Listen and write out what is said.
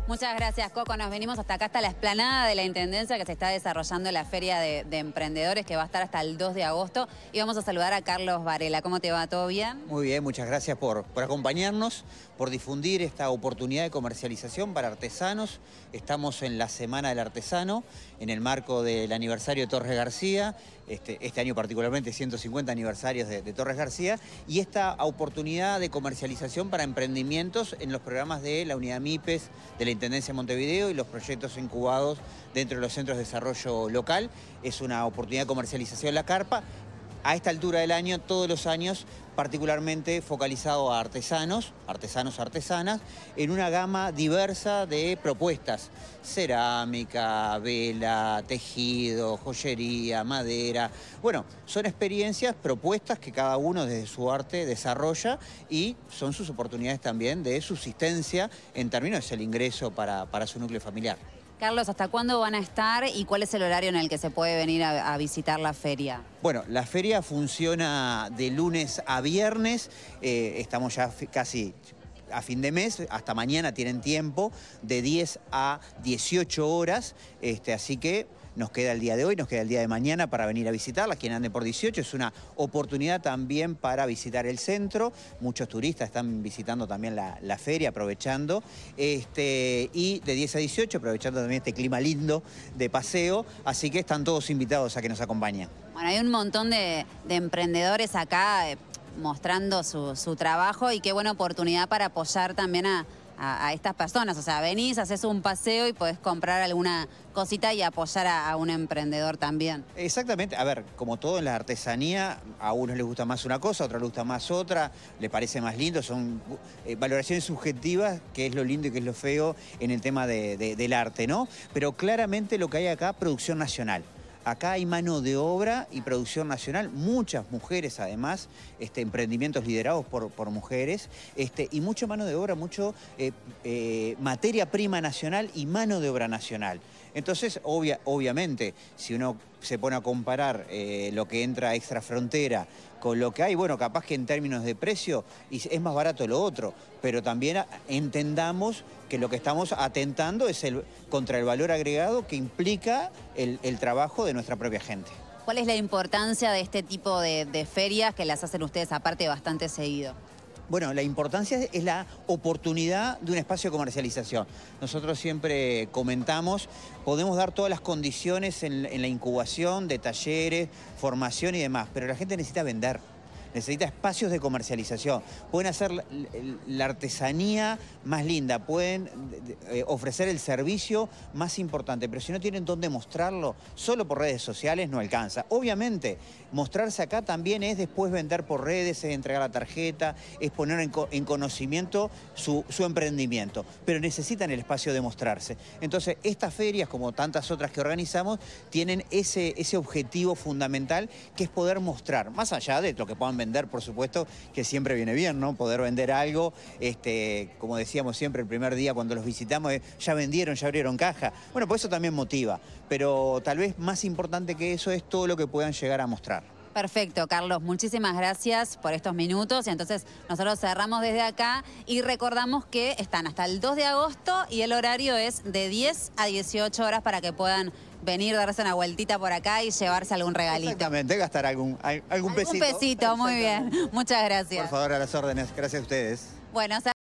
Muchas gracias, Coco. Nos venimos hasta acá, hasta la explanada de la Intendencia, que se está desarrollando la Feria de Emprendedores, que va a estar hasta el 2 de agosto. Y vamos a saludar a Carlos Varela. ¿Cómo te va? ¿Todo bien? Muy bien, muchas gracias por acompañarnos, por difundir esta oportunidad de comercialización para artesanos. Estamos en la Semana del Artesano, en el marco del aniversario de Torres García, este año particularmente 150 aniversarios de Torres García, y esta oportunidad de comercialización para emprendimientos en los programas de la Unidad MIPES de la Intendencia de Montevideo y los proyectos incubados dentro de los centros de desarrollo local. Es una oportunidad de comercialización en la carpa. A esta altura del año, todos los años, particularmente focalizado a artesanos, artesanas, en una gama diversa de propuestas: cerámica, vela, tejido, joyería, madera. Bueno, son experiencias, propuestas que cada uno desde su arte desarrolla y son sus oportunidades también de subsistencia en términos del ingreso para su núcleo familiar. Carlos, ¿hasta cuándo van a estar y cuál es el horario en el que se puede venir a visitar la feria? Bueno, la feria funciona de lunes a viernes, estamos ya casi a fin de mes, hasta mañana tienen tiempo, de 10 a 18 horas, así que nos queda el día de hoy, nos queda el día de mañana para venir a visitarla. Quien ande por 18 es una oportunidad también para visitar el centro. Muchos turistas están visitando también la feria, aprovechando. Y de 10 a 18, aprovechando también este clima lindo de paseo. Así que están todos invitados a que nos acompañen. Bueno, hay un montón de emprendedores acá mostrando su trabajo, y qué buena oportunidad para apoyar también a estas personas. O sea, venís, haces un paseo y podés comprar alguna cosita y apoyar a un emprendedor también. Exactamente. A ver, como todo en la artesanía, a unos les gusta más una cosa, a otros les gusta más otra, les parece más lindo. Son valoraciones subjetivas, qué es lo lindo y qué es lo feo en el tema del arte, ¿no? Pero claramente lo que hay acá, producción nacional. Acá hay mano de obra y producción nacional, muchas mujeres además, emprendimientos liderados por mujeres, y mucha mano de obra, mucho materia prima nacional y mano de obra nacional. Entonces, obviamente, si uno se pone a comparar lo que entra extra frontera con lo que hay, bueno, capaz que en términos de precio es más barato lo otro, pero también entendamos que lo que estamos atentando es contra el valor agregado que implica el trabajo de nuestra propia gente. ¿Cuál es la importancia de este tipo de ferias que las hacen ustedes aparte bastante seguido? Bueno, la importancia es la oportunidad de un espacio de comercialización. Nosotros siempre comentamos, podemos dar todas las condiciones en la incubación de talleres, formación y demás, pero la gente necesita vender. Necesita espacios de comercialización. Pueden hacer la artesanía más linda, pueden ofrecer el servicio más importante, pero si no tienen dónde mostrarlo, solo por redes sociales no alcanza. Obviamente, mostrarse acá también es después vender por redes, es entregar la tarjeta, es poner en conocimiento su emprendimiento, pero necesitan el espacio de mostrarse. Entonces, estas ferias, como tantas otras que organizamos, tienen ese objetivo fundamental, que es poder mostrar, más allá de lo que puedan vender, por supuesto, que siempre viene bien, ¿no? Poder vender algo, como decíamos siempre el primer día cuando los visitamos, ya vendieron, ya abrieron caja. Bueno, pues eso también motiva, pero tal vez más importante que eso es todo lo que puedan llegar a mostrar. Perfecto, Carlos. Muchísimas gracias por estos minutos. Y entonces nosotros cerramos desde acá y recordamos que están hasta el 2 de agosto y el horario es de 10 a 18 horas para que puedan venir, darse una vueltita por acá y llevarse algún regalito. Exactamente, gastar algún pesito. Un pesito, muy bien. Muchas gracias. Por favor, a las órdenes. Gracias a ustedes. Bueno,